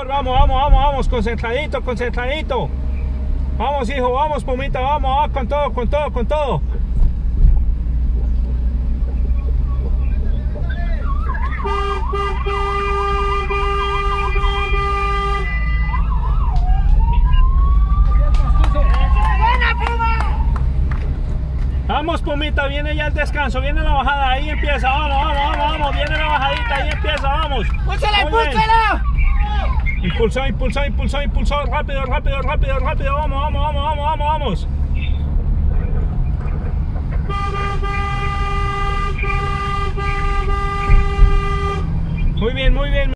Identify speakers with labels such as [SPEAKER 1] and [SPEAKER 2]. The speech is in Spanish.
[SPEAKER 1] vamos, vamos, vamos, vamos, concentradito, concentradito. Vamos, hijo, vamos, Pumita, vamos, vamos, con todo, con todo, con todo. Vamos, Pumita, viene ya el descanso, viene la bajada, ahí empieza, vamos, vamos, vamos, vamos, viene la bajadita, ahí empieza, vamos.
[SPEAKER 2] ¡Impúlsala, impúlsala!
[SPEAKER 1] Impulsó, impulsó, impulsó, impulsó, rápido, rápido, rápido, rápido, vamos, vamos, vamos, vamos, vamos, vamos. Muy bien, muy bien.